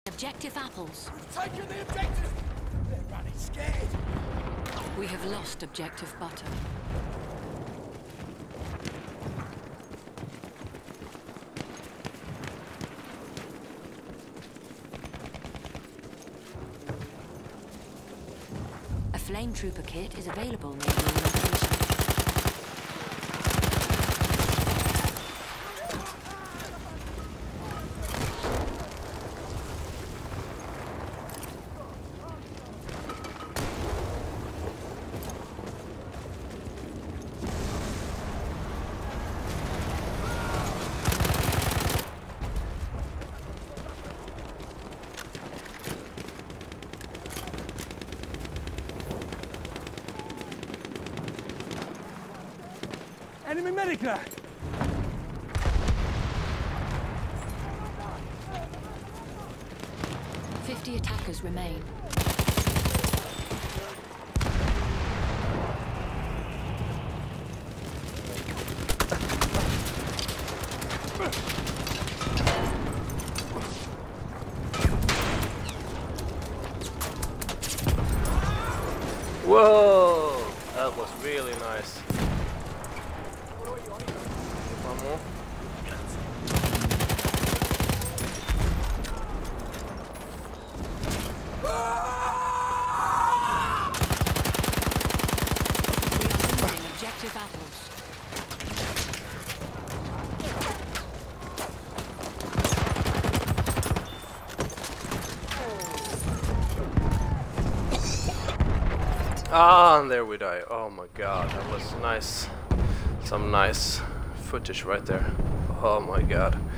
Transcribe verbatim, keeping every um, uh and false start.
Objective apples. Taking the objective! They're running scared. We have lost objective butter. A flame trooper kit is available near your location. Enemy medic! Fifty attackers remain. Whoa! That was really nice. One more. We are losing objective apples. Ah, and there we die. Oh my god, that was nice. Some nice footage right there. Oh my god.